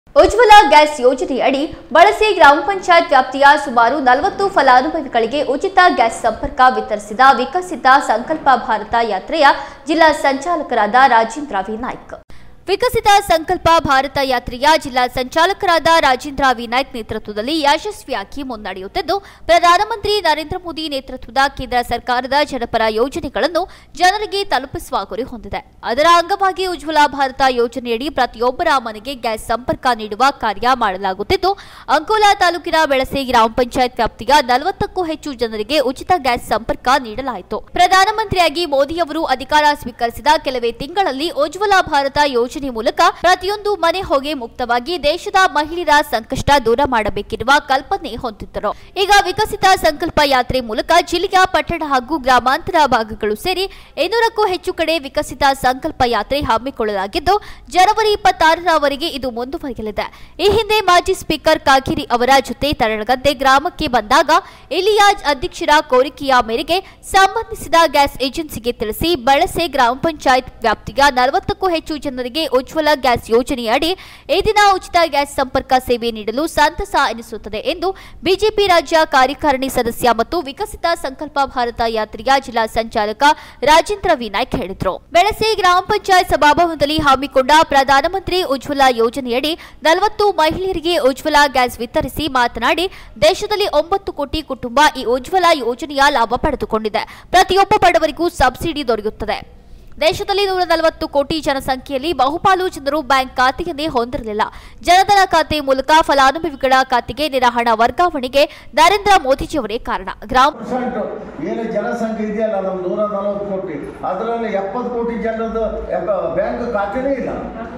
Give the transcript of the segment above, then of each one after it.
ಉಜ್ವಲ gas ಯೋಜನೆಯಡಿ ಬಳಸಿ ಗ್ರಾಮ ಪಂಚಾಯತ್ ವ್ಯಾಪ್ತಿಯ ಸುಮಾರು 40 ಫಲಾನುಭವಿಗಳಿಗೆ ಉಚಿತ ಗ್ಯಾಸ್ ಸಂಪರ್ಕ ವಿತರಿಸಿದ ವಿಕಸಿತ ಸಂಕಲ್ಪ ಭಾರತ ಯಾತ್ರೆಯ ಜಿಲ್ಲಾ ಸಂಚಾಲಕರಾದ ರಾಜೇಂದ್ರ ವಿ ನಾಯ್ಕ್. ವಿಕಸಿತ ಸಂಕಲ್ಪ ಭಾರತ ಯಾತ್ರೆಯ ಜಿಲ್ಲಾ ಸಂಚಾಲಕರಾದ ರಾಜೇಂದ್ರ ವಿ ನಾಯ್ಕ್ ನೇತೃತ್ವದಲ್ಲಿ ಯಶಸ್ವಿಯಾಗಿ ಮುನ್ನಡೆಯುತ್ತಿದ್ದು, ಪ್ರಧಾನಮಂತ್ರಿ ನರೇಂದ್ರ ಮೋದಿ ನೇತೃತ್ವದ ಕೇಂದ್ರ ಸರ್ಕಾರದ ಜನಪರ ಯೋಜನೆಗಳನ್ನು ಜನರಿಗೆ ತಲುಪಿಸುವ ಗುರಿ ಹೊಂದಿದೆ. ಅದರ ಅಂಗವಾಗಿ ಉಜ್ವಲ ಭಾರತ ಯೋಜನೆಯಡಿ ಪ್ರತಿಯೊಬ್ಬರ ಮನೆಗೆ ಗ್ಯಾಸ್ ಸಂಪರ್ಕ ನೀಡುವ ಕಾರ್ಯ ಮಾಡಲಾಗುತ್ತಿದ್ದು, ಅಂಕೋಲಾ ತಾಲೂಕಿನ ಬೆಳಸೆ ಗ್ರಾಮ ಪಂಚಾಯತ್ ವ್ಯಾಪ್ತಿಯ 40ಕ್ಕೂ ಹೆಚ್ಚು ಜನರಿಗೆ ಉಚಿತ ಗ್ಯಾಸ್ ಸಂಪರ್ಕ ನೀಡಲಾಯಿತು. ಪ್ರಧಾನಮಂತ್ರಿಯಾಗಿ ಮೋದಿಯವರು ಅಧಿಕಾರ ಸ್ವೀಕರಿಸಿದ ಕೆಲವೇ ತಿಂಗಳಲ್ಲಿ ಉಜ್ವಲ ಭಾರತ ಯೋಜನೆ ಮೂಲಕ ಪ್ರತಿಯೊಂದು ಮನೆ ಹೊಗೆ ಮುಕ್ತವಾಗಿ ದೇಶದ ಮಹಿಳೆಯರ ಸಂಕಷ್ಟ ದೂರ ಮಾಡಬೇಕಿರುವ ಕಲ್ಪನೆ ಹೊಂದಿದ್ದರು. ಈಗ ವಿಕಸಿತ ಸಂಕಲ್ಪ ಯಾತ್ರೆ ಮೂಲಕ ಜಿಲ್ಲೆಯ ಪಟ್ಟಣ ಹಾಗೂ ಗ್ರಾಮಾಂತರ ಭಾಗಗಳು ಸೇರಿ 200ಕ್ಕೂ ಹೆಚ್ಚು ಕಡೆ ವಿಕಸಿತ ಸಂಕಲ್ಪ ಯಾತ್ರೆ ಹಮ್ಮಿಕೊಳ್ಳಲಾಗಿದ್ದು, ಜನವರಿ 26ರವರೆಗೆ ಇದು ಮುಂದುವರಿಯಲಿದೆ. ಈ ಹಿಂದೆ ಮಾಜಿ ಸ್ಪೀಕರ್ ಕಾಗೇರಿ ಅವರ ಜೊತೆ ತರಳಗದ್ದೆ ಗ್ರಾಮಕ್ಕೆ ಬಂದಾಗ ಇಲ್ಲಿಯ ಅಧ್ಯಕ್ಷರ ಕೋರಿಕೆಯ ಮೇರೆಗೆ ಸಂಬಂಧಿಸಿದ ಗ್ಯಾಸ್ ಏಜೆನ್ಸಿಗೆ ತಿಳಿಸಿ ಬಳಸೆ ಗ್ರಾಮ ಪಂಚಾಯತ್ ವ್ಯಾಪ್ತಿಯ 40ಕ್ಕೂ ಹೆಚ್ಚು ಜನರಿಗೆ ಉಜ್ವಲ ಗ್ಯಾಸ್ ಯೋಜನೆಯಡಿ ಈ ದಿನ ಉಚಿತ ಗ್ಯಾಸ್ ಸಂಪರ್ಕ ಸೇವೆ ನೀಡಲು ಸಂತಸ ಎನಿಸುತ್ತದೆ ಎಂದು ಬಿಜೆಪಿ ರಾಜ್ಯ ಕಾರ್ಯಕಾರಿಣಿ ಸದಸ್ಯ ಮತ್ತು ವಿಕಸಿತ ಸಂಕಲ್ಪ ಭಾರತ ಯಾತ್ರೆಯ ಜಿಲ್ಲಾ ಸಂಚಾಲಕ ರಾಜೇಂದ್ರ ವಿ ನಾಯ್ಕ್ ಹೇಳಿದರು. ಬೆಳಸೆ ಗ್ರಾಮ ಪಂಚಾಯತ್ ಸಭಾಭವನದಲ್ಲಿ ಹಮ್ಮಿಕೊಂಡ ಪ್ರಧಾನಮಂತ್ರಿ ಉಜ್ವಲ ಯೋಜನೆಯಡಿ 40 ಮಹಿಳೆಯರಿಗೆ ಉಜ್ವಲ ಗ್ಯಾಸ್ ವಿತರಿಸಿ ಮಾತನಾಡಿ, ದೇಶದಲ್ಲಿ 9 ಕೋಟಿ ಕುಟುಂಬ ಈ ಉಜ್ವಲ ಯೋಜನೆಯ ಲಾಭ ಪಡೆದುಕೊಂಡಿದೆ. ಪ್ರತಿಯೊಬ್ಬ ಬಡವರಿಗೂ ಸಬ್ಸಿಡಿ ದೊರೆಯುತ್ತದೆ. ದೇಶದಲ್ಲಿ 140 ಕೋಟಿ ಜನಸಂಖ್ಯೆಯಲ್ಲಿ ಬಹುಪಾಲು ಜನರು ಬ್ಯಾಂಕ್ ಖಾತೆಯನ್ನೇ ಹೊಂದಿರಲಿಲ್ಲ. ಜನಧನ ಖಾತೆ ಮೂಲಕ ಫಲಾನುಭವಿಗಳ ಖಾತೆಗೆ ನೇರ ಹಣ ವರ್ಗಾವಣೆಗೆ ನರೇಂದ್ರ ಮೋದಿಜಿಯವರೇ ಕಾರಣ. ಏನು ಜನಸಂಖ್ಯೆ ಇದೆಯಲ್ಲ, ನಮ್ಮ 140 ಕೋಟಿ, ಅದರಲ್ಲಿ 70 ಕೋಟಿ ಜನರದ್ದು ಬ್ಯಾಂಕ್ ಖಾತೆನೇ ಇಲ್ಲ.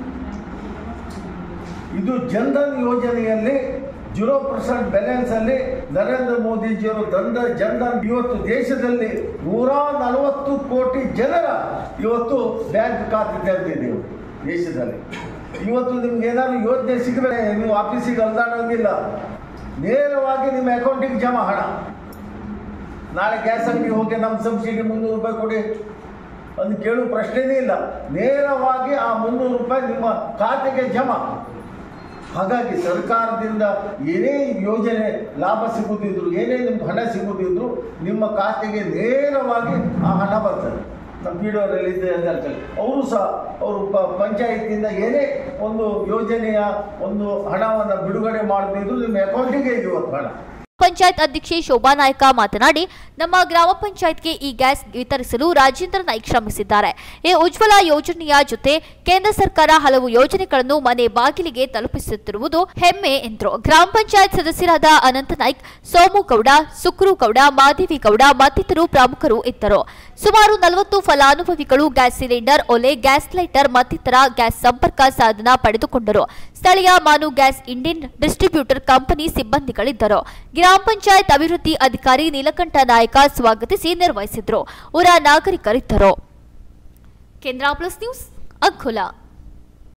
ಇದು ಜನ್ಧನ್ ಯೋಜನೆಯಲ್ಲಿ 0% ಬ್ಯಾಲೆನ್ಸ್ ಅಲ್ಲಿ ನರೇಂದ್ರ ಮೋದಿಜಿಯವರು ಜನ್ಧನ್ ಇವತ್ತು ದೇಶದಲ್ಲಿ 140 ಕೋಟಿ ಜನರ ಇವತ್ತು ಬ್ಯಾಂಕ್ ಖಾತೆ ತೆರೆದಿದೆ ದೇಶದಲ್ಲಿ. ಇವತ್ತು ನಿಮ್ಗೆ ಏನಾದ್ರು ಯೋಜನೆ ಸಿಗಬೇಕು, ನೀವು ಆಫೀಸಿಗೆ ಅಲ್ದಾಡೋಂಗಿಲ್ಲ, ನೇರವಾಗಿ ನಿಮ್ಮ ಅಕೌಂಟಿಗೆ ಜಮಾ ಹಣ. ನಾಳೆ ಗ್ಯಾಸ್ ಅಂಗಡಿಗೆ ಹೋಗಿ ನಮ್ಮ ಸಬ್ಸಿಡಿ 300 ರೂಪಾಯಿ ಕೊಡಿ ಅದು ಕೇಳುವ ಪ್ರಶ್ನೆನೇ ಇಲ್ಲ. ನೇರವಾಗಿ ಆ 300 ರೂಪಾಯಿ ನಿಮ್ಮ ಖಾತೆಗೆ ಜಮಾ. ಹಾಗಾಗಿ ಸರ್ಕಾರದಿಂದ ಏನೇ ಯೋಜನೆ ಲಾಭ ಸಿಗುತ್ತಿದ್ರು, ಏನೇ ನಿಮ್ಗೆ ಹಣ ಸಿಗುತ್ತಿದ್ರು, ನಿಮ್ಮ ಖಾತೆಗೆ ನೇರವಾಗಿ ಆ ಹಣ ಬರ್ತದೆ. ನಮ್ಮ ಪಿಡಿಒರಲ್ಲಿ ಇದ್ದ ಅವರು ಸಹ ಅವರು ಪಂಚಾಯತಿಂದ ಏನೇ ಒಂದು ಯೋಜನೆಯ ಒಂದು ಹಣವನ್ನು ಬಿಡುಗಡೆ ಮಾಡದಿದ್ರು ನಿಮ್ಮ ಅಕೌಂಟಿಗೆ ಇವತ್ತು ಹಣ. ಪಂಚಾಯತ್ ಅಧ್ಯಕ್ಷೆ ಶೋಭಾ ನಾಯ್ಕ ಮಾತನಾಡಿ, ನಮ್ಮ ಗ್ರಾಮ ಪಂಚಾಯತ್ಗೆ ಈ ಗ್ಯಾಸ್ ವಿತರಿಸಲು ರಾಜೇಂದ್ರ ನಾಯ್ಕ್ ಶ್ರಮಿಸಿದ್ದಾರೆ. ಈ ಉಜ್ವಲ ಯೋಜನೆಯ ಜೊತೆ ಕೇಂದ್ರ ಸರ್ಕಾರ ಹಲವು ಯೋಜನೆಗಳನ್ನು ಮನೆ ಬಾಗಿಲಿಗೆ ತಲುಪಿಸುತ್ತಿರುವುದು ಹೆಮ್ಮೆ ಎಂದರು. ಗ್ರಾಮ ಪಂಚಾಯತ್ ಸದಸ್ಯರಾದ ಅನಂತ ನಾಯ್ಕ್, ಸೋಮುಗೌಡ, ಸುಕ್ರುಗೌಡ, ಮಾದೇವಿಗೌಡ ಮತ್ತಿತರರು ಪ್ರಮುಖರು ಇದ್ದರು. ಸುಮಾರು 40 ಫಲಾನುಭವಿಗಳು ಗ್ಯಾಸ್ ಸಿಲಿಂಡರ್, ಒಲೆ, ಗ್ಯಾಸ್ ಲೈಟರ್ ಮತ್ತಿತರ ಗ್ಯಾಸ್ ಸಂಪರ್ಕ ಸಾಧನ ಪಡೆದುಕೊಂಡರು. ಸ್ಥಳೀಯ Manu gas Indian distributor company ಸಿಬ್ಬಂದಿಗಳಿದ್ದರು. ಗ್ರಾಮ ಪಂಚಾಯತ್ ಅಭಿವೃದ್ಧಿ ಅಧಿಕಾರಿ ನೀಲಕಂಠ ನಾಯಕ ಸ್ವಾಗತಿಸಿ ನಿರ್ವಹಿಸಿದರು. ಊರ ನಾಗರಿಕರಿದ್ದರು. ಕೇಂದ್ರ ಪ್ಲಸ್ ನ್ಯೂಸ್, ಅಂಕೋಲಾ.